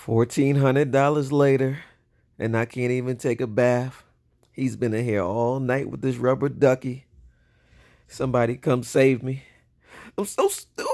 $1,400 later, and I can't even take a bath. He's been in here all night with this rubber ducky. Somebody come save me. I'm so stupid.